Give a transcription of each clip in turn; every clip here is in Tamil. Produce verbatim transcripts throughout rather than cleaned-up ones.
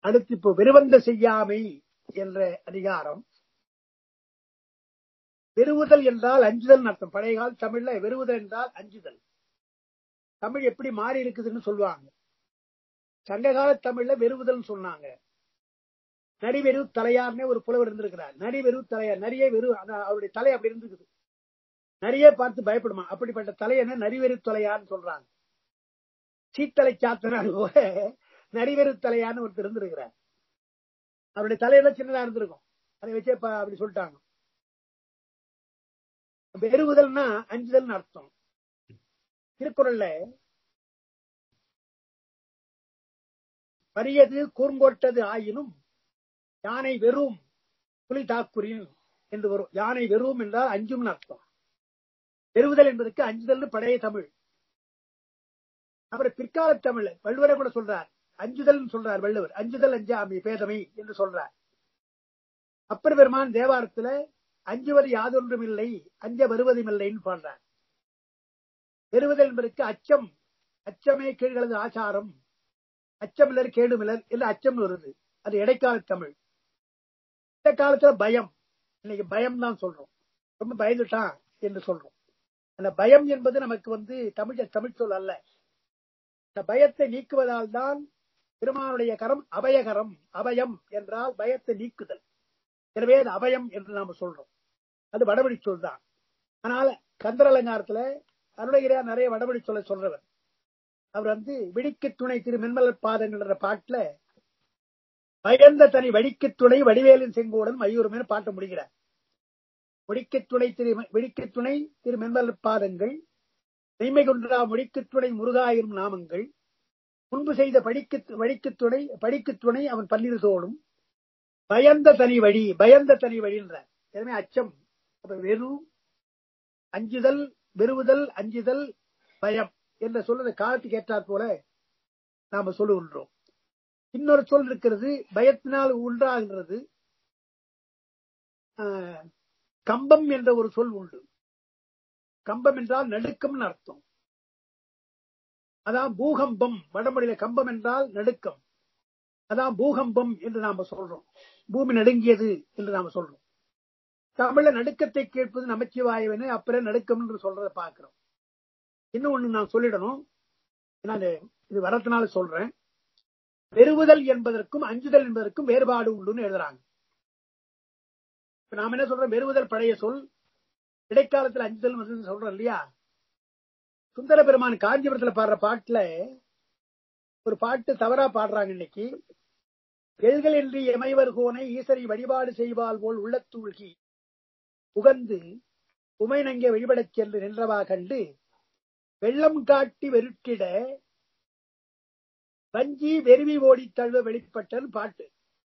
அடுத்து இப்போ வெறுவந்த செய்யாமை என்ற அதிகாரம். வெறுவுதல் என்றால் அஞ்சுதல் அர்த்தம். பழைய கால தமிழ்ல வெறுவுதல் என்றால் அஞ்சுதல். தமிழ் எப்படி மாறி இருக்குதுன்னு சொல்லுவாங்க. சங்ககால தமிழ்ல வெறுவுதல் சொன்னாங்க. நரிவெறு தலையார்னே ஒரு புலவர் இருந்திருக்கிறார். நரிவெறு தலையார், நரியை வெறு, அவருடைய தலை அப்படி இருந்துக்குது. நரியை பார்த்து பயப்படுமா, அப்படிப்பட்ட தலையனை நரிவெறு தலையார்னு சொல்றாங்க. சீத்தலை சாத்தனார் போல நரிவெறு தலையான்னு ஒருத்தர் இருந்திருக்கிறார். அவருடைய தலையெல்லாம் சின்னதா இருந்திருக்கும். அதை வச்சே அப்படி சொல்லிட்டாங்க. வெறுவுதல்னா அஞ்சுதல் அர்த்தம். திருக்குறள்ல பரியது கூர்ங்கோட்டது ஆயினும் யானை வெறும் புலி தாக்குரின் என்று வரும். யானை வெறும் என்றால் அஞ்சும் அர்த்தம். வெறுவுதல் என்பதற்கு அஞ்சுதல் பழைய தமிழ். அப்புறம் பிற்கால தமிழ் வள்ளுவரை கூட சொல்றார், அஞ்சுதல் சொல்றார் வள்ளுவர். அஞ்சுதல் அஞ்சாமை பேதமை என்று சொல்றார். அப்பர் பெருமான் தேவாரத்துல அஞ்சுவது யாதொன்றும் இல்லை, அஞ்ச வருவதும் இல்லைன்னு சொல்றார். வெறுவுதல் என்பதற்கு அச்சம், அச்சமே கீழ்களது ஆச்சாரம், அச்சமில்லர் கேடுமில்லர் என்று அச்சம் வருது. அது இடைக்கால தமிழ். இந்த காலத்துல பயம், இன்னைக்கு பயம் தான் சொல்றோம். ரொம்ப பயந்துட்டான் என்று சொல்றோம். அந்த பயம் என்பது நமக்கு வந்து தமிழ் தமிழ் சொல் அல்ல. இந்த பயத்தை நீக்குவதால் தான் பெருமானுடைய கரம் அபயகரம். அபயம் என்றால் பயத்தை நீக்குதல். எனவே அது அபயம் என்று நாம சொல்றோம். அது வடமொழி சொல் தான். அதனால கந்தர் அலங்காரத்துல அருணகிரியார் நிறைய வடமொழி சொல்ல சொல்றவர். அவர் வந்து விடிக்கு துணை திரு மென்மலர் பாதங்கள் என்ற பாட்டுல பயந்த தனி வடிக்கு துணை வடிவேலின் செங்கோடன் மயூரமே பாட்டு முடிகிறார். முடிக்கு துணை திரு விடிக்கு துணை திரு மென்மலர் பாதங்கள் மெய்மை கொன்றா முடிக்கு துணை முருகாயிரும் நாமங்கள் முன்பு செய்த படிக்கு வடிக்கு துணை படிக்கு துணை அவன் பன்னிரு தோடும் பயந்த தனி வழி. பயந்த தனி வழின்ற எனவே அச்சம், வெறு, அஞ்சுதல், வெறுவுதல், அஞ்சுதல், பயம் என்ற சொல்ல காலத்துக்கு ஏற்றாற் போல நாம சொல்லுகின்றோம். இன்னொரு சொல் இருக்கிறது, பயத்தினால் உண்டாகிறது. கம்பம் என்ற ஒரு சொல் உண்டு. கம்பம் என்றால் நடுக்கம் அர்த்தம். அதான் பூகம்பம். வடமொழியில கம்பம் என்றால் நடுக்கம். அதான் பூகம்பம் என்று நாம சொல்றோம். பூமி நடுங்கியது என்று நாம சொல்றோம். தமிழ்ல நடுக்கத்தை கேட்பது நமச்சிவாயவனே, அப்புறம் நடுக்கம் என்று சொல்றதை பார்க்கிறோம். இன்னும் ஒண்ணு நான் சொல்லிடணும், இது வரத்தினால சொல்றேன். வெறுவுதல் என்பதற்கும் அஞ்சுதல் என்பதற்கும் வேறுபாடு உண்டுன்னு எழுதுறாங்க. இப்ப நாம என்ன சொல்றோம், வெறுவுதல் பழைய சொல், இடைக்காலத்தில் அஞ்சுதல் வந்து சொல்றோம் இல்லையா. சுந்தர பெருமான் காஞ்சிபுரத்துல பாடுற பாட்டுல ஒரு பாட்டு தவறா பாடுறாங்க இன்னைக்கு. எள்கள் என்று எமைவர் கோனை ஈசரை வழிபாடு செய்வாள் போல் உள்ளத்தூழ்கி உகந்து உமை நங்கே வழிபடச் சென்று நின்றவா கண்டு வெள்ளம் காட்டி வெறுக்கிட வஞ்சி வெறுவி ஓடி தழுவ வெளிப்பட்டது பாட்டு.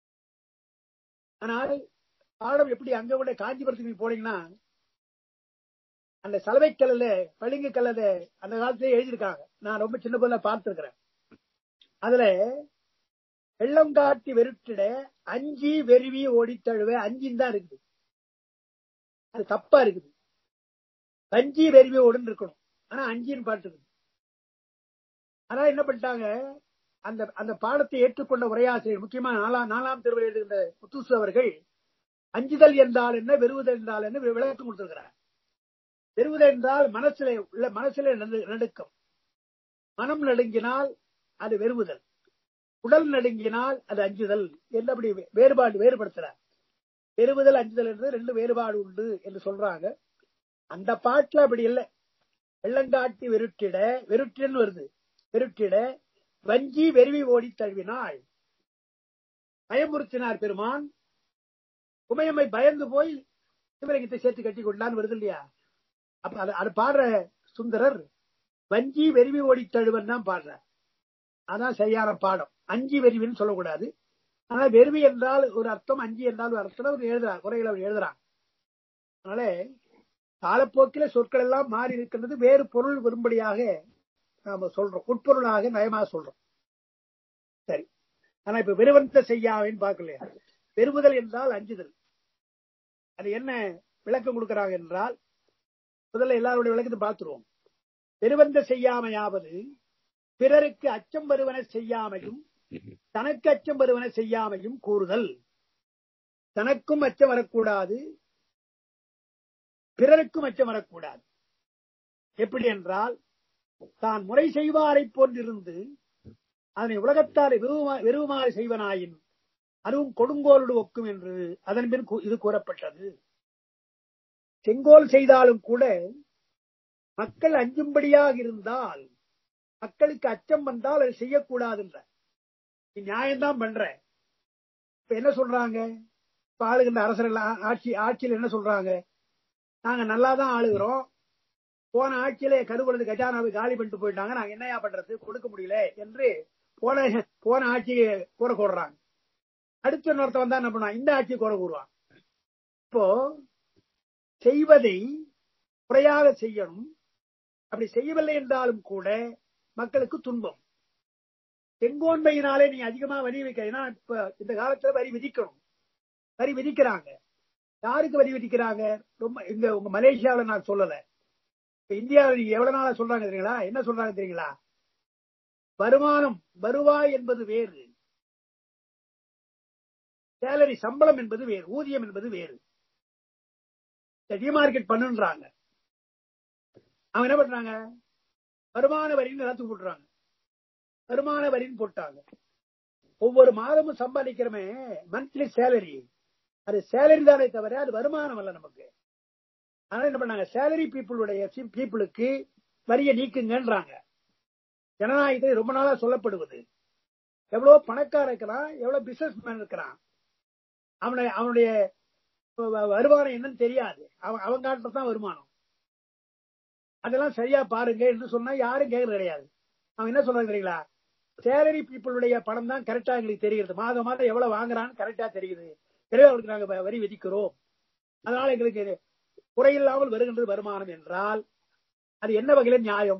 ஆனால் பாடம் எப்படி அங்க கூட காஞ்சிபுரத்துக்கு போனீங்கன்னா அந்த சலவை கல்ல பளிங்கு கல்ல அந்த காலத்திலே எழுதியிருக்காங்க. நான் ரொம்ப சின்ன போல பார்த்திருக்கிறேன். அதுல வெள்ளம் காட்டி வெறுக்கிட அஞ்சி வெறுவி ஓடி தழுவ அஞ்சின் தான் இருக்குது. அது தப்பா இருக்குது. அஞ்சி வெறுவி ஓடுன்னு இருக்கணும். ஆனா அஞ்சின்னு பாட்டு இருக்குது. ஆனா என்ன பண்ணிட்டாங்க, அந்த அந்த பாடத்தை ஏற்றுக்கொண்ட உரையாசிரியர், முக்கியமா நாலாம் நாலாம் திருவள்ளுவர் எழுதுகின்ற முத்துசு அவர்கள் அஞ்சுதல் என்றால் என்ன, வெறுவுதல் என்றால் என்ன விளக்கம் கொடுத்திருக்கிறார். வெறுவுதல் என்றால் மனசிலே உள்ள மனசிலே நடுக்கம். மனம் நடுங்கினால் அது வெறுவுதல், உடல் நடுங்கினால் அது அஞ்சுதல் என்று அப்படி வேறுபாடு வேறுபடுத்துறார். வெறுவுதல் அஞ்சுதல் என்று ரெண்டு வேறுபாடு உண்டு என்று சொல்றாங்க. அந்த பாட்டுல அப்படி இல்லை. வெள்ளங்காட்டி வெறுட்டிட, வெறுட்டின்னு வருது, வெறுட்டிட வஞ்சி வெறுவி ஓடி தழுவினாள். பயமுறுத்தினார் பெருமான். உமையம்மை பயந்து போய் சிவலிங்கத்தை சேர்த்து கட்டி கொண்டான்னு வருது இல்லையா. அப்ப அது பாடுற சுந்தரர் வஞ்சி வெறுவி ஓடி தழுவன் தான் பாடுறார். அதான் சரியான பாடம். அஞ்சி வெறுவின்னு சொல்லக்கூடாது. ஆனா வெறுவி என்றால் ஒரு அர்த்தம், அஞ்சி என்றால் ஒரு அர்த்தம் அவர் எழுதுறாங்க, குறைகளை அவர் எழுதுறாங்க. அதனால காலப்போக்கில சொற்கள் எல்லாம் மாறி இருக்கின்றது. வேறு பொருள் வரும்படியாக நாம சொல்றோம், உட்பொருளாக நயமாக சொல்றோம். சரி, ஆனா இப்ப வெறுவந்த செய்யாவின்னு பார்க்கலையா. வெறுவுதல் என்றால் அஞ்சுதல். அது என்ன விளக்கம் கொடுக்கிறாங்க என்றால், முதல்ல எல்லாருடைய விளக்கத்தை பார்த்துருவோம். வெறுவந்த செய்யாமையாவது பிறருக்கு அச்சம் வருவன செய்யாமையும் தனக்கு அச்சம் வருவன செய்யாமையும் கூறுதல். தனக்கும் அச்சம் வரக்கூடாது, பிறருக்கும் அச்சம் வரக்கூடாது. எப்படி என்றால், தான் முறை செய்வாரை போன்றிருந்து அதனை உலகத்தால் வெறுவுமாறு செய்வனாயின் அதுவும் கொடுங்கோலோடு ஒக்கும் என்று அதன் பின் இது கூறப்பட்டது. செங்கோல் செய்தாலும் கூட மக்கள் அஞ்சும்படியாக இருந்தால், மக்களுக்கு அச்சம் வந்தால் அது செய்யக்கூடாது என்ற நியாயம்தான் பண்ற. இப்ப என்ன சொல்றாங்க, இப்ப ஆளுகின்ற அரசர்கள் ஆட்சி ஆட்சியில் என்ன சொல்றாங்க, நாங்க நல்லாதான் ஆளுகிறோம், போன ஆட்சியிலே கருவூலது கஜானாவை காலி பண்ணிட்டு போயிட்டாங்க, நாங்க என்னையா பண்றது, கொடுக்க முடியல என்று போன போன ஆட்சியை கூற கூடுறாங்க. அடுத்த இன்னொருத்த வந்தா என்ன பண்ணுவான், இந்த ஆட்சியை கூற கூறுவான். இப்போ செய்வதை முறையாக செய்யணும். அப்படி செய்யவில்லை என்றாலும் கூட மக்களுக்கு துன்பம். செங்கோன்மையினாலே நீங்க அதிகமா வரி வைக்க, ஏன்னா இப்ப இந்த காலத்துல வரி விதிக்கணும், வரி விதிக்கிறாங்க. யாருக்கு வரி விதிக்கிறாங்க, ரொம்ப இங்க உங்க மலேசியாவில் நான் சொல்லல, இந்தியாவில் நீங்க எவ்வளவு நாளா சொல்றாங்க தெரியுங்களா, என்ன சொல்றாங்க தெரியுங்களா, வருமானம் வருவாய் என்பது வேறு, சேலரி சம்பளம் என்பது வேறு, ஊதியம் என்பது வேறு. டிமார்க்கெட் பண்ணுன்றாங்க. அவங்க என்ன பண்றாங்க, வருமான வரின்னு எல்லாத்துக்கும் போட்டுறாங்க. வருமான வரின்னு போட்டாங்க. ஒவ்வொரு மாதமும் சம்பாதிக்கிறமே மந்த்லி சேலரி, அது சேலரி தானே தவிர அது வருமானம் அல்ல நமக்கு. அதனால என்ன பண்ணாங்க, சேலரி பீப்புளுடைய பீப்புளுக்கு வரியை நீக்குங்கன்றாங்க. ஜனநாயகத்தில் ரொம்ப நாளா சொல்லப்படுவது. எவ்வளவு பணக்கார இருக்கிறான், எவ்வளவு பிசினஸ் மேன் இருக்கிறான், அவனை அவனுடைய வருமானம் என்னன்னு தெரியாது, அவங்க தான் வருமானம். அதெல்லாம் சரியா பாருங்க என்று சொன்னா யாரும் கேட்கறது கிடையாது. அவன் என்ன சொல்றாங்க தெரியுங்களா, சேலரி பீப்புளுடைய பணம் தான் கரெக்டா எங்களுக்கு தெரியுது, மாதம் மாதம் எவ்வளவு வாங்குறான்னு கரெக்டா தெரியுது, எனவே அவருக்கு நாங்க வரி விதிக்கிறோம், அதனால எங்களுக்கு குறையில்லாமல் வருகின்றது வருமானம் என்றால் அது என்ன வகையில நியாயம்?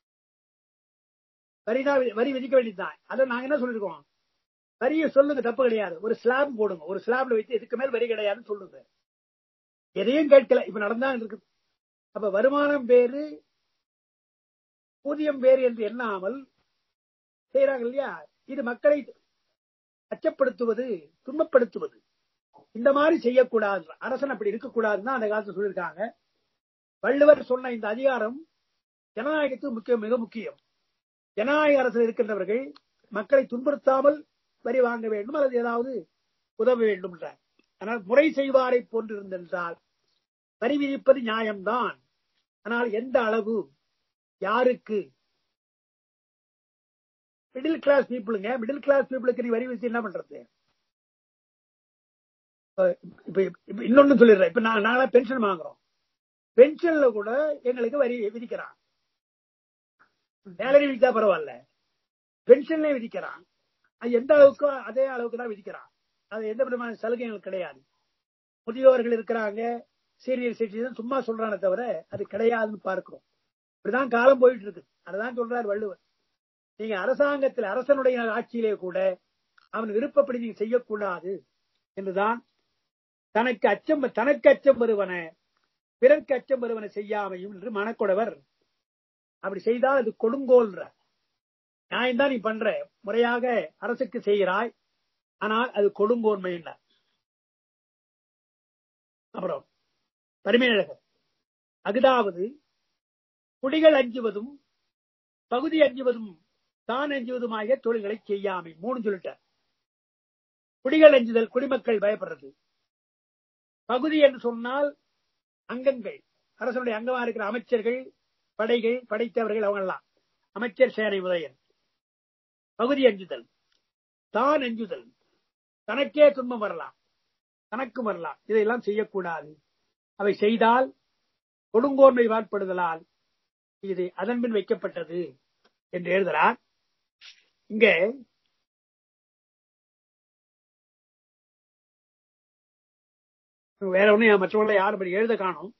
வரினா வரி விதிக்க வேண்டியதுதான். அதை நாங்க என்ன சொல்லிருக்கோம், வரியை சொல்லுங்க, தப்பு கிடையாது, ஒரு ஸ்லாப் போடுங்க, ஒரு ஸ்லாப்ல வைத்து இதுக்கு மேல் வரி கிடையாதுன்னு சொல்லுங்க. எதையும் கேட்கல, இப்ப நடந்தா இருக்கு. அப்ப வருமானம் வேறு ஊதியம் வேறு என்று எண்ணாமல் செய்யறாங்க இல்லையா, இது மக்களை அச்சப்படுத்துவது, துன்பப்படுத்துவது. இந்த மாதிரி செய்யக்கூடாது, அரசன் அப்படி இருக்கக்கூடாதுன்னு அந்த காலத்துல சொல்லியிருக்காங்க. வள்ளுவர் சொன்ன இந்த அதிகாரம் ஜனநாயகத்துக்கு முக்கியம், மிக முக்கியம். ஜனநாயக அரசில் இருக்கின்றவர்கள் மக்களை துன்புறுத்தாமல் வரி வாங்க வேண்டும் அல்லது ஏதாவது உதவ வேண்டும் என்ற. ஆனால் முறை செய்வாரை போன்றிருந்தால் வரி விதிப்பது நியாயம்தான். ஆனால் எந்த அளவு, யாருக்கு? மிடில் கிளாஸ் பீப்புளுங்க, மிடில் கிளாஸ் பீப்புளுக்கு நீ வரி விதிச்சு என்ன பண்றது? இப்ப இன்னொன்னு சொல்லிடுறேன், இப்ப நாங்க பென்ஷன் வாங்குறோம், பென்ஷன்ல கூட எங்களுக்கு வரி விதிக்கிறான். சேலரி விதித்தா பரவாயில்ல, பென்ஷன்ல விதிக்கிறான். அது எந்த அளவுக்கு, அதே அளவுக்கு தான் விதிக்கிறான். அது எந்த விதமான சலுகைகள் கிடையாது. முதியோர்கள் இருக்கிறாங்க, சீனியர் சிட்டிசன் சும்மா சொல்றானே தவிர அது கிடையாதுன்னு பார்க்கிறோம். இப்படிதான் காலம் போயிட்டு இருக்கு. அதுதான் சொல்றார் வள்ளுவர். நீங்க அரசாங்கத்தில் அரசனுடைய ஆட்சியிலே கூட அவன் விருப்பப்படி நீங்க செய்யக்கூடாது என்றுதான். தனக்கு அச்சம் தனக்கு அச்சம் வருவன பிறர்க்கு அச்சம் வருவன செய்யாமையும் என்று மனக்குடவர். அப்படி செய்தால் அது கொடுங்கோல்ற நியாயம்தான், நீ பண்ற முறையாக அரசுக்கு செய்கிறாய், ஆனால் அது கொடுங்கோன்மை. அப்புறம் பரிமையழகர், அகுதாவது குடிகள் அஞ்சுவதும் பகுதி அஞ்சுவதும் தான் அஞ்சுவதுமாகிய தொழில்களை செய்யாமை. மூணு சொல்லிட்டார். குடிகள் அஞ்சுதல், குடிமக்கள் பயப்படுறது. பகுதி என்று சொன்னால் அங்கங்கள், அரசனுடைய அங்கமா இருக்கிற அமைச்சர்கள், படைகள், படைத்தவர்கள், அவங்கெல்லாம் அமைச்சர், சேனை முதலியன். பகுதி அஞ்சுதல். தான் அஞ்சுதல், தனக்கே துன்பம் வரலாம், தனக்கும் வரலாம், இதையெல்லாம் செய்யக்கூடாது. அவை செய்தால் கொடுங்கோன்மை வாட்படுதலால் இது அதன்பின் வைக்கப்பட்டது என்று எழுதுகிறார். இங்க வேற ஒன்னும் மற்றவர்களை யாரும் எழுத காணும்.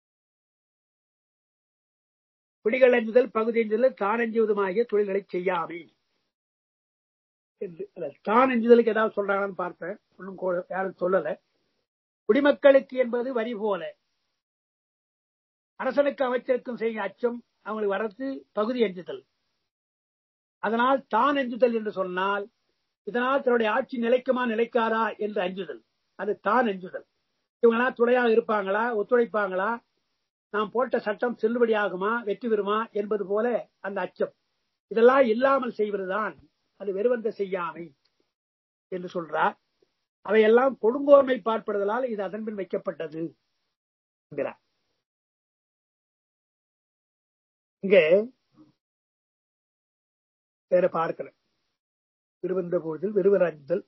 குடிகள் அஞ்சுதல், பகுதி அஞ்சுதல், தான் அஞ்சுவதுமாகிய தொழில்களை செய்யாமை என்று. தான் அஞ்சுதலுக்கு ஏதாவது சொல்றாங்கன்னு பார்ப்பேன், ஒன்னும் யாரும் சொல்லல. குடிமக்களுக்கு என்பது வரி போல, அரசனுக்கு அமைச்சருக்கும் செய்ய அச்சம் அவங்களுக்கு வரது பகுதி அஞ்சுதல். அதனால் தான் அஞ்சுதல் என்று சொன்னால் இதனால் தன்னுடைய ஆட்சி நிலைக்குமா நிலைக்காதா என்று அஞ்சுதல், அது தான் அஞ்சுதல். இவங்களா துணையாக இருப்பாங்களா, ஒத்துழைப்பாங்களா, நாம் போட்ட சட்டம் செல்லுபடியாகுமா, வெற்றி பெறுமா என்பது போல அந்த அச்சம். இதெல்லாம் இல்லாமல் செய்வதுதான் அது வெறுவந்த செய்யாமை என்று சொல்றார். அவையெல்லாம் கொடுங்கோன்மை பார்ப்படுதலால் இது அதன்பின் வைக்கப்பட்டது என்கிறார். இங்கே வேற பார்க்கிறேன். விருவந்த பொழுதில் வெறுவர் அஞ்சுதல்,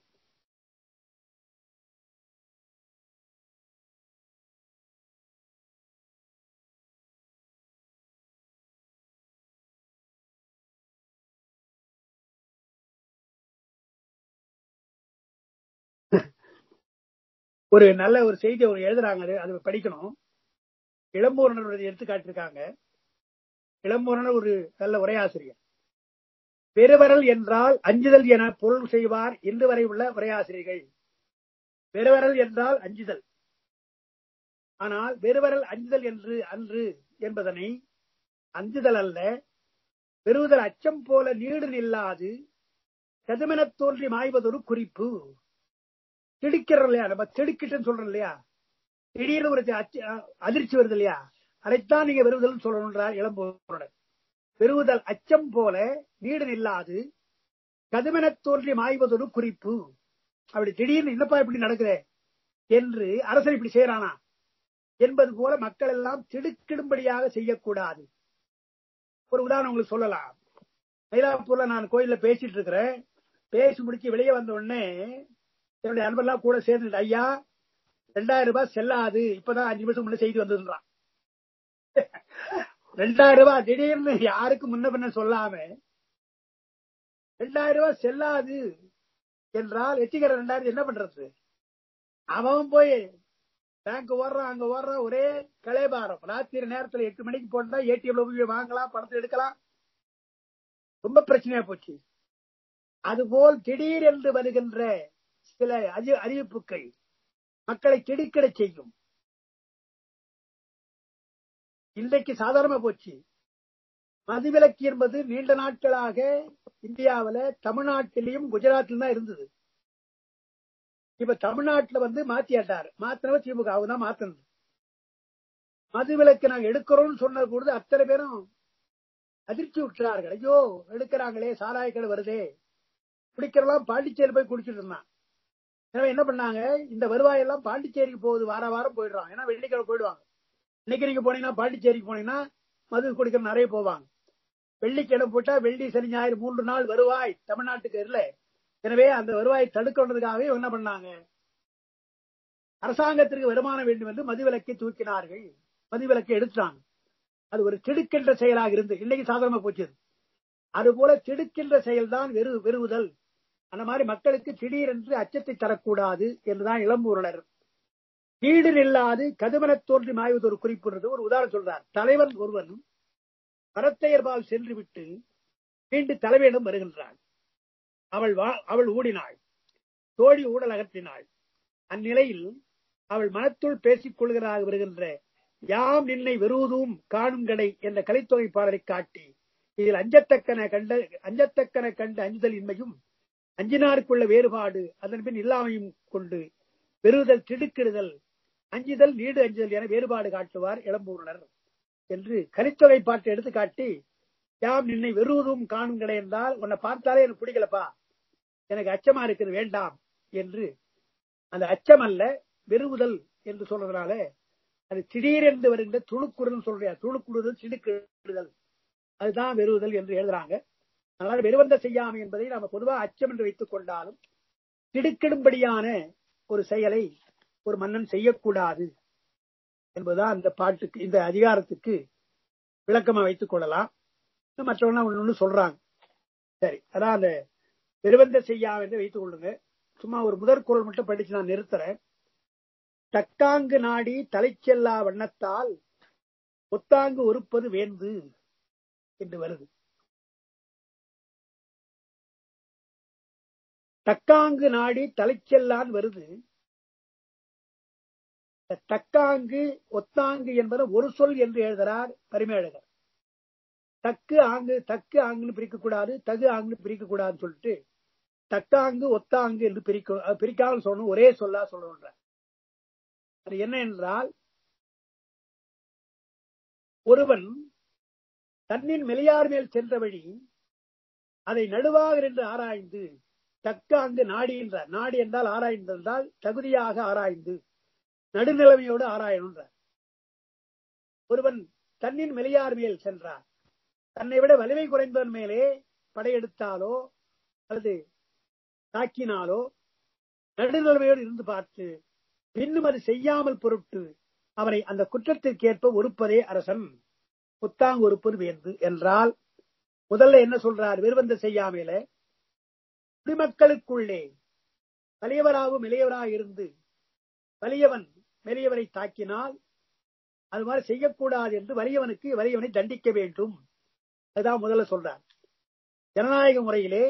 ஒரு நல்ல ஒரு செய்தி அவங்க எழுதுறாங்க, அது படிக்கணும். இளம்பூரணர் எடுத்து காட்டிருக்காங்க. இளம்பூரணர் ஒரு நல்ல உரையாசிரியர். பெருவரல் என்றால் அஞ்சுதல் என பொருள் செய்வார் இன்று வரை உள்ள உரையாசிரியர்கள். பெருவரல் என்றால் அஞ்சுதல், ஆனால் பெருவரல் அஞ்சுதல் என்று அன்று என்பதனை அஞ்சுதல் அல்ல, பெறுவதல் அச்சம் போல நீடு நில்லாது கதுமெனத் தோன்றி மாய்வதொரு குறிப்பு. திடுக்கிறோம் இல்லையா, நம்ம திடுக்கிட்டுன்னு சொல்றோம் இல்லையா, திடீர்னு ஒரு அதிர்ச்சி வருது இல்லையா, அதைத்தான் நீங்க வெறுதல் சொல்லணும்ன்றார் இளம்பூரணர். பெறுவதல் அச்சம் போல நீடு நில்லாது கதுமெனத் தோன்றி மாய்வதொரு குறிப்பு. அப்படி திடீர்னு என்னப்பா இப்படி நடக்குது என்று அரசன் இப்படி செய்யறானா என்பது போல மக்கள் எல்லாம் திடுக்கிடும்படியாக செய்யக்கூடாது. ஒரு உதாரணம் உங்களுக்கு சொல்லலாம். மயிலாப்பூர்ல நான் கோயில்ல பேசிட்டு இருக்கிறேன். பேசி முடிச்சு வெளியே வந்த உடனே என்னுடைய அன்பெல்லாம் கூட சேர்ந்து, ஐயா ரெண்டாயிரம் ரூபாய் செல்லாது, இப்பதான் அஞ்சு நிமிஷம் முன்ன செய்தி வந்துடுறான். ரெண்டாயிரம் ரூபாய் திடீர்னு யாருக்கு முன்ன பின்ன சொல்லாம ரெண்டாயிரம் ரூபாய் செல்லாது என்றால் வெற்றிகர ரெண்டாயிரத்தி என்ன பண்றது? அவன் போய் பேங்க் ஓடுறான், அங்க ஓடுறான், ஒரே கலைபாரம். ராத்திரி நேரத்துல எட்டு மணிக்கு போட்டா ஏடிஎம்ல போய் வாங்கலாம், பணத்தை எடுக்கலாம், ரொம்ப பிரச்சனையா போச்சு. அதுபோல் திடீர் என்று வருகின்ற சில அறிவிப்புகள் மக்களை திடுக்கிட செய்யும். இன்றைக்கு சாதாரணமா போச்சு. மதுவிலக்கு என்பது நீண்ட நாட்களாக இந்தியாவில தமிழ்நாட்டிலையும் குஜராத்திலும் தான் இருந்தது. இப்ப தமிழ்நாட்டுல வந்து மாத்தியாட்டாரு. மாத்தினவ திமுக தான் மாத்தினது. மதுவிலக்கு நாங்க எடுக்கிறோம்னு சொன்ன பொழுது அத்தனை பேரும் அதிர்ச்சி விட்டுறார்கள். ஐயோ எடுக்கிறாங்களே, சாராயக்கடை வருதே, குடிக்கிறலாம் பாண்டிச்சேரி போய் குடிச்சிட்டு இருந்தான். எனவே என்ன பண்ணாங்க, இந்த வருவாயெல்லாம் பாண்டிச்சேரிக்கு போகுது, வார வாரம் போயிடுறான். ஏன்னா வெள்ளிக்கிழமை போயிடுவாங்க. இன்னைக்கு நீங்க போனீங்கன்னா பாண்டிச்சேரிக்கு போனீங்கன்னா மது குடிக்கிற நிறைய போவாங்க. வெள்ளிக்கிழமை போட்டா வெள்ளி சனி ஞாயிறு மூன்று நாள் வருவாய் தமிழ்நாட்டுக்கு இல்லை. எனவே அந்த வருவாயை தடுக்கிறதுக்காகவே என்ன பண்ணாங்க, அரசாங்கத்திற்கு வருமானம் வேண்டும் என்று மதுவிலக்கை தூக்கினார்கள், மதுவிலக்கை எடுத்தாங்க. அது ஒரு திடுக்கின்ற செயலாக இருந்து இன்னைக்கு சாதாரணமா போச்சு. அதுபோல திடுக்கின்ற செயல்தான் வெறு வெறுவுதல். அந்த மாதிரி மக்களுக்கு திடீரென்று அச்சத்தை தரக்கூடாது என்றுதான் இளம்பூரணர் வீடு நில்லாது கதுமெனத் தோன்றி மாய்வது ஒரு குறிப்பிடுறது. ஒரு உதாரணம் சொல்றார். தலைவன் ஒருவன் பரத்தையர்பால் சென்று விட்டு மீண்டும் தலைவனிடம் வருகின்றான். அவள் அவள் ஊடினாள், தோழி ஊடல் அகற்றினாள். அந்நிலையில் அவள் மனத்துள் பேசிக் கொள்கிறாக வருகின்ற யாம் நின்னை வெறுவதும் காணும் கடை என்ற கலைத்தொகை பாடலை காட்டி இதில் அஞ்சத்தக்கன கண்ட அஞ்சத்தக்கன கண்ட அஞ்சுதல் இன்மையும் அஞ்சினாருக்குள்ள வேறுபாடு அதன் பின் இல்லாமையும் கொண்டு வெறுதல் திடுக்கிடுதல் அஞ்சுதல் நீடு அஞ்சுதல் என வேறுபாடு காட்டுவார் இளம்பூரணர் என்று கலித்தொகை பாட்டை எடுத்து காட்டி, யாம் நின்னை வெறுவதும் காணும் கடை என்றால் உன்னை பார்த்தாலே எனக்கு பிடிக்கலப்பா, எனக்கு அச்சமா இருக்கிறது, வேண்டாம் என்று. அந்த அச்சம் அல்ல வெறுவுதல் என்று சொல்றதுனால அது திடீரென்று வருகின்ற துணுக்குறுதல் சொல்றியா, துணுக்குடுதல் திடுக்கிடுதல், அதுதான் வெறுவுதல் என்று எழுதுறாங்க. அதனால வெறுவந்த செய்யாமை என்பதை நாம பொதுவாக அச்சம் என்று வைத்துக் கொண்டாலும் திடுக்கிடும்படியான ஒரு செயலை ஒரு மன்னன் செய்யக்கூடாது என்பதுதான் இந்த பாட்டுக்கு, இந்த அதிகாரத்துக்கு விளக்கமா வைத்துக் கொள்ளலாம். மற்றவங்க ஒண்ணு சொல்றாங்க. சரி, அதான் அந்த வெறுவந்த செய்யாமை என்று வைத்துக் கொள்ளுங்க. சும்மா ஒரு முதற் குறள் மட்டும் படிச்சு நான் நிறுத்துறேன். தக்காங்கு நாடி தலை செல்லா வண்ணத்தால் ஒத்தாங்கு ஒருப்பது வேந்து என்று வருது. தக்காங்கு நாடி தலை செல்லான் வருது. தக்காங்கு ஒத்தாங்கு என்பது ஒரு சொல் என்று எழுதுகிறார் பரிமேழகர். தக்கு ஆங்கு, தக்கு ஆங்குன்னு பிரிக்க கூடாது, தகு ஆங்குன்னு பிரிக்க கூடாதுன்னு சொல்லிட்டு தக்காங்கு ஒத்தாங்கு என்று பிரிக்க பிரிக்காமல் சொல்லணும், ஒரே சொல்லா சொல்லணும். அது என்ன என்றால், ஒருவன் தன்னின் மெலியார் மேல் சென்ற வழி அதை நடுவாக என்று ஆராய்ந்து தக்காங்கு நாடி என்றார். நாடி என்றால் ஆராய்ந்து என்றால் தகுதியாக ஆராய்ந்து நடுநிலைமையோடு ஆராயணுன்றார். ஒருவன் தன்னின் மெலியார் மேல் சென்றார், தன்னை விட வலிமை குறைந்தவன் மேலே படையெடுத்தாலோ அல்லது தாக்கினாலோ நடுநிலைமையோடு இருந்து பார்த்து பின்னும் அது செய்யாமல் பொருட்டு அவனை அந்த குற்றத்திற்கேற்ப ஒருப்பதே அரசன், புத்தாங்கு ஒருப்பது வேந்து என்றால், முதல்ல என்ன சொல்றார்? விருவந்த செய்யாமல குடிமக்களுக்குள்ளே வலியவராகவும் மெலியவராக இருந்து வலியவன் மெலியவரை தாக்கினால் அது மாதிரி செய்யக்கூடாது என்று வலியவனுக்கு வலியவனை தண்டிக்க வேண்டும். அதுதான் முதல்ல சொல்றார். ஜனநாயக முறையிலே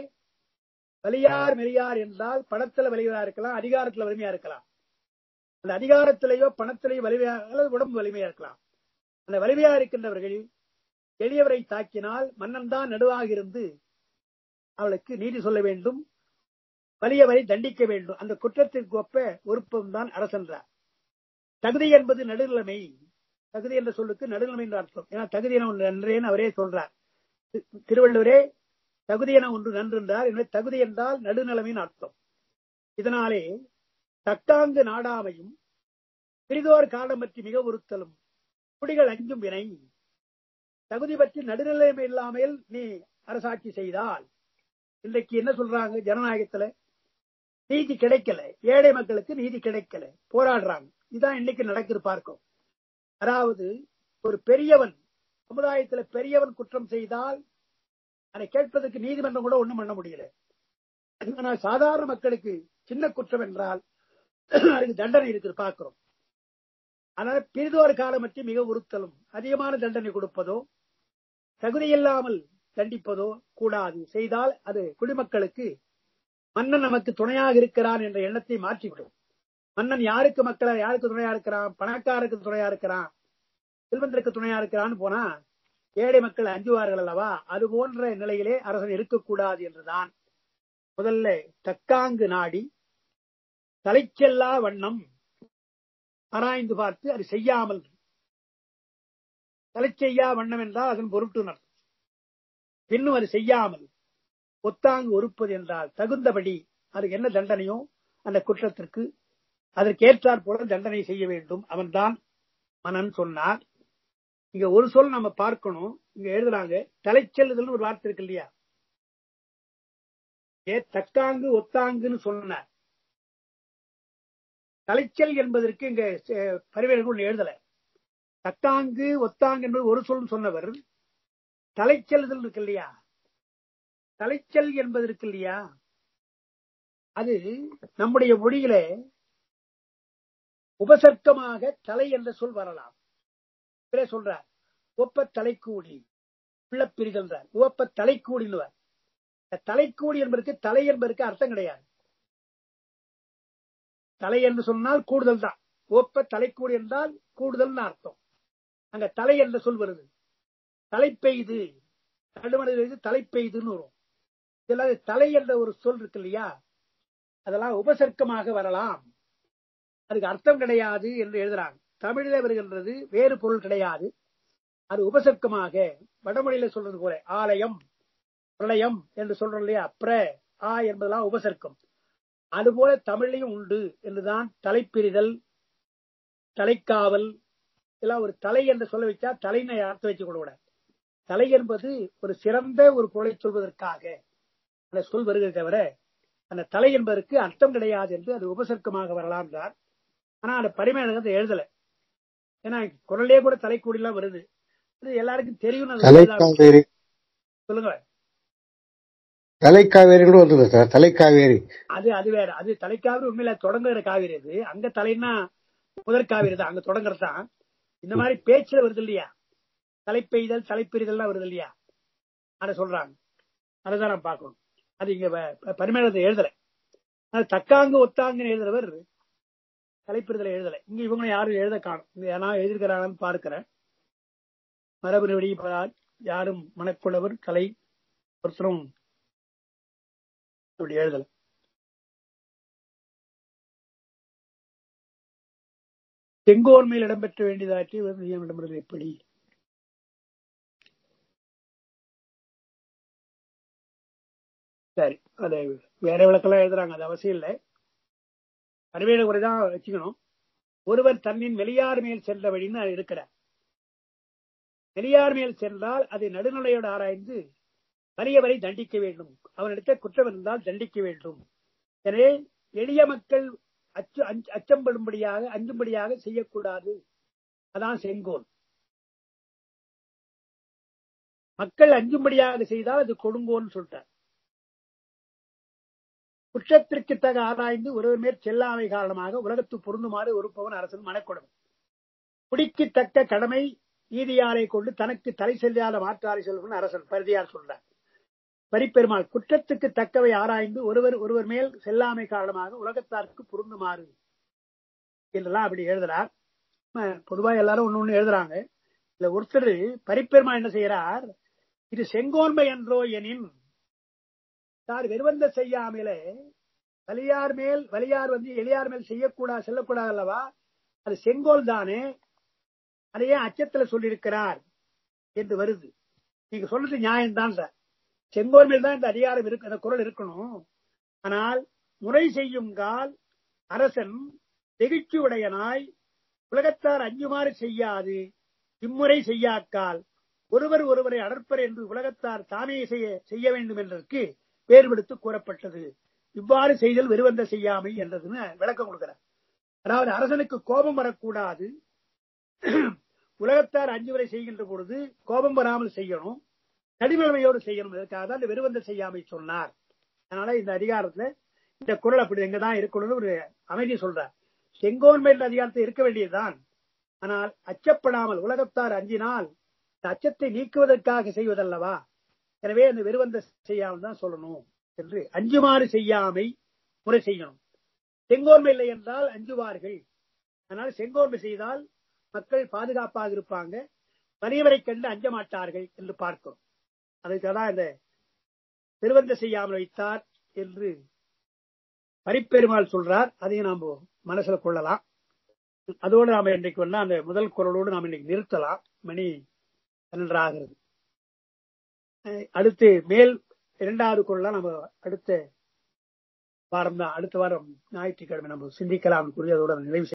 வலியார் மெலியார் என்றால் பணத்துல வலிமையா இருக்கலாம், அதிகாரத்துல வலிமையா இருக்கலாம். அந்த அதிகாரத்திலேயோ பணத்திலேயோ வலிமையா அல்லது உடம்பு வலிமையா இருக்கலாம். அந்த வலிமையா இருக்கின்றவர்கள் எளியவரை தாக்கினால் மன்னன் தான் நடுவாக இருந்து அவளுக்கு நீதி சொல்ல வேண்டும், வலியவரை தண்டிக்க வேண்டும். அந்த குற்றத்திற்கு ஒப்ப ஒருப்பம் தான் அரசன்றார். தகுதி என்பது நடுநிலைமை. தகுதி என்ற சொல்லுக்கு நடுநிலைமை என்று அர்த்தம். ஏன்னா தகுதி என ஒன்று நன்றேன்னு அவரே சொல்றார். திருவள்ளுவரே தகுதி என ஒன்று நன்று என்றார். எனவே தகுதி என்றால் நடுநிலைமையின் அர்த்தம். இதனாலே தக்காங்கு நாடாமையும் பிரிதோர் காலம் பற்றி மிக உறுத்தலும் குடிகள் அஞ்சும் வினை. தகுதி பற்றி நடுநிலைமை இல்லாமல் நீ அரசாட்சி செய்தால், இன்றைக்கு என்ன சொல்றாங்க, ஜனநாயகத்துல நீதி கிடைக்கல, ஏழை மக்களுக்கு நீதி கிடைக்கல, போராடுறாங்க. இதுதான் இன்னைக்கு நடக்குது பார்க்கும். அதாவது ஒரு பெரியவன் சமுதாயத்துல பெரியவன் குற்றம் செய்தால் அதை கேட்பதற்கு நீதிமன்றம் கூட ஒண்ணும் பண்ண முடியல. ஆனால் சாதாரண மக்களுக்கு சின்ன குற்றம் என்றால் அதுக்கு தண்டனை இருக்குது பார்க்கிறோம். அதனால பிரிதோர் காலம் பற்றி மிக உறுத்தலும் அதிகமான தண்டனை கொடுப்பதோ தகுதியில்லாமல் தண்டிப்பதோ கூடாது. செய்தால் அது குடிமக்களுக்கு மன்னன் நமக்கு துணையாக இருக்கிறான் என்ற எண்ணத்தை மாற்றிவிடும். மன்னன் யாருக்கு மக்களை யாருக்கு துணையா இருக்கிறான்? பணக்காரருக்கு துணையா இருக்கிறான், செல்வந்தருக்கு துணையா இருக்கிறான்னு போனா ஏழை மக்கள் அஞ்சுவார்கள் அல்லவா? அது போன்ற நிலையிலே அரசன் இருக்கக்கூடாது என்றுதான் முதல்ல தக்காங்கு நாடி தலைச்செல்லா வண்ணம் ஆராய்ந்து பார்த்து அது செய்யாமல், தலை செய்யா வண்ணம் என்றால் அதன் பொருட்டு பின்னும் அது செய்யாமல் ஒத்தாங்கு ஒருப்பது என்றால் தகுந்தபடி அதுக்கு என்ன தண்டனையோ அந்த குற்றத்திற்கு அதற்கு ஏற்றாற் போல தண்டனை செய்ய வேண்டும். அவன் தான் மன்னன் சொன்னார். இங்க ஒரு சொல் நம்ம பார்க்கணும். இங்க எழுதுறாங்க தலைச்செல்லுதல் ஒரு வார்த்தை இருக்கு இல்லையா? ஏ தக்காங்கு ஒத்தாங்குன்னு சொன்னார். தலைச்சல் என்பதற்கு இங்க பரிவேர்கள் ஒன்று எழுதல. தக்காங்கு ஒத்தாங்கு என்பது ஒரு சொல் சொன்னவர். தலைச்செல்லுதல் இருக்கு இல்லையா? தலைச்சல் என்பது இருக்கு இல்லையா? அது நம்முடைய மொழியில உபசர்க்கமாக தலை என்ற சொல் வரலாம். சொல்றார் ஒப்ப தலைக்கூடி உள்ள பிரிதல். உவப்ப தலைக்கூடினுவார். தலைக்கூடி என்பதற்கு தலை என்பதற்கு அர்த்தம் கிடையாது. தலை என்று சொன்னால் கூடுதல் தான். ஒப்ப தலைக்கூடி என்றால் கூடுதல் அர்த்தம். அங்க தலை என்ற சொல் வருது. தலைப்பெய்து நடுமணி தலைப்பெய்துன்னு வரும். இதெல்லாம் தலை என்ற ஒரு சொல் இருக்கு இல்லையா? அதெல்லாம் உபசர்க்கமாக வரலாம், அதுக்கு அர்த்தம் கிடையாது என்று எழுதுறாங்க. தமிழில வருகின்றது வேறு பொருள் கிடையாது, அது உபசர்க்கமாக. வடமொழியில சொல்றது போல ஆலயம் பிரளயம் என்று சொல்றோம் இல்லையா? பிர ஆ என்பதெல்லாம் உபசர்க்கம். அதுபோல தமிழையும் உண்டு என்றுதான் தலைப்பிரிதல், தலைக்காவல் எல்லாம் ஒரு தலை என்று சொல்ல வைச்சா தலைனை அர்த்தம் வச்சு கூட தலை என்பது ஒரு சிறந்த ஒரு பொருளை சொல்வதற்காக அந்த சொல் வருகிறது தவிர அந்த தலை என்பதற்கு அர்த்தம் கிடையாது என்று அது உபசர்க்கமாக வரலாம் என்றார். ஆனா அந்த பரிமாணத்தை எழுதல. ஏன்னா குரலே கூட தலைக்கூடி எல்லாம் வருது, எல்லாருக்கும் தெரியும். சொல்லுங்க. தலைக்காவேரி கூட வந்து தலைக்காவேரி அது அது வேற. அது தலைக்காவேரி உண்மையில தொடங்குற காவேரி. அது அங்க தலைன்னா முதற் காவேரி தான், அங்க தொடங்குறது தான். இந்த மாதிரி பேச்சுல வருது இல்லையா? தலைப்பெய்தல் தலைப்பிரிதல் வருது இல்லையா? அதை சொல்றாங்க. அதைதான் நான் பார்க்கணும். அது இங்க பரிமாணத்தை எழுதல. தக்காங்கு ஒத்தாங்குன்னு எழுதுறவர் தலைப்பிரிதலை எழுதல. இங்க இவங்க யாரும் எழுத காணும். ஏன்னா எழுதிருக்கிறாங்கன்னு பார்க்கிறேன். மரபு வெளிப்படால் யாரும் மனக்குள்ளவர் கலை ஒருத்தரும் அப்படி எழுதல. செங்கோன்மையில் இடம்பெற்ற வேண்டியதாற்றி விவசாயம் இடம்பெறுவது எப்படி? சரி, அது வேற விளக்கெல்லாம் எழுதுறாங்க, அது அவசியம் இல்லை. அறிவியல் முறைதான் வச்சுக்கணும். ஒருவர் தன்னின் வெளியார் மேல் சென்ற வழின்னு இருக்கிறார். வெளியார் மேல் சென்றால் அதை நடுநிலையோடு ஆராய்ந்து வலியவரை தண்டிக்க வேண்டும். அவனிடத்தை குற்றம் இருந்தால் தண்டிக்க வேண்டும். எனவே எளிய மக்கள் அச்சு அச்சம்படும்படியாக அஞ்சும்படியாக செய்யக்கூடாது. அதான் செங்கோல். மக்கள் அஞ்சும்படியாக செய்தால் அது கொடுங்கோன்னு சொல்லிட்டார். குற்றத்திற்கு தக ஆராய்ந்து ஒருவர் மேற் செல்லாமை காரணமாக உலகத்து பொருந்துமாறு ஒருப்பவன் அரசன் மனக்கொடும். குடிக்கு தக்க கடமை நீதியாரை கொண்டு தனக்கு தலை செல்லாத மாற்றாரை சொல்வன் அரசன் பரிதியார் சொல்றார். பரிப்பெருமாள் குற்றத்துக்கு தக்கவை ஆராய்ந்து ஒருவர் ஒருவர் மேல் செல்லாமை காரணமாக உலகத்தாருக்கு பொருந்துமாறு என்றெல்லாம் அப்படி எழுதுறார். பொதுவா எல்லாரும் ஒண்ணு ஒண்ணு எழுதுறாங்க. இல்ல ஒருத்தர் பரிப்பெருமாள் என்ன செய்யறார், இது செங்கோன்மை என்றோ எனின் சார் வெறுவந்த செய்யாமலே வலியார் மேல் வலியார் வந்து எளியார் மேல் செய்யக்கூடாது செல்லக்கூடாது அல்லவா, அது செங்கோல் தானே, அதையே அச்சத்துல சொல்லியிருக்கிறார் என்று வருது. நீங்க சொல்றது நியாயம்தான் சார். செங்கோல் மேல் தான் இந்த அதிகாரம் இருக்கு, அந்த குரல் இருக்கணும். ஆனால் முறை செய்யும் கால் அரசன் வெகுச்சி உடையனாய் உலகத்தார் அஞ்சுமாறு செய்யாது இம்முறை செய்யாக்கால் ஒருவர் ஒருவரை அடற்பர் என்று உலகத்தார் தாமே செய்ய செய்ய வேண்டும் என்றதற்கு வேறுபடுத்து கூறப்பட்டது. இவ்வாறு செய்தல் வெறுவந்த செய்யாமை என்றதுன்னு விளக்கம் கொடுக்கிறார். அதாவது அரசனுக்கு கோபம் வரக்கூடாது, உலகத்தார் அஞ்சு வரை செய்கின்ற பொழுது கோபம் வராமல் செய்யணும், கடிமலைமையோடு செய்யணும். இதற்காக தான் இந்த வெறுவந்த செய்யாமை சொன்னார். அதனால இந்த அதிகாரத்துல இந்த குரல் அப்படி எங்கதான் இருக்கணும்னு ஒரு அமைதி சொல்றார். செங்கோன்மை அதிகாரத்தை இருக்க வேண்டியதுதான். ஆனால் அச்சப்படாமல் உலகத்தார் அஞ்சினால் இந்த அச்சத்தை நீக்குவதற்காக செய்வதல்லவா. எனவே அந்த வெறுவந்த செய்யாமல் தான் சொல்லணும் என்று அஞ்சுமாறு செய்யாமை முறை செய்யணும். செங்கோன்மை இல்லை என்றால் அஞ்சுவார்கள். அதனால செங்கோன்மை செய்தால் மக்கள் பாதுகாப்பாக இருப்பாங்க, வலியவரை கண்டு அஞ்ச மாட்டார்கள் என்று பார்க்கிறோம். அதுக்காக இந்த வெறுவந்த செய்யாமல் வைத்தார் என்று பரிப்பெருமாள் சொல்றார். அதையும் நாம் மனசுல கொள்ளலாம். அதோடு நாம இன்றைக்கு வந்தா அந்த முதல் குரலோடு நாம் இன்னைக்கு நிறுத்தலாம். மணி பன்னெண்டாகிறது. அடுத்து மேல் இரண்டாவது குரலாம் நம்ம அடுத்த வாரம் தான், அடுத்த வாரம் ஞாயிற்றுக்கிழமை நம்ம சிந்திக்கலாம். அதோட நிறைவு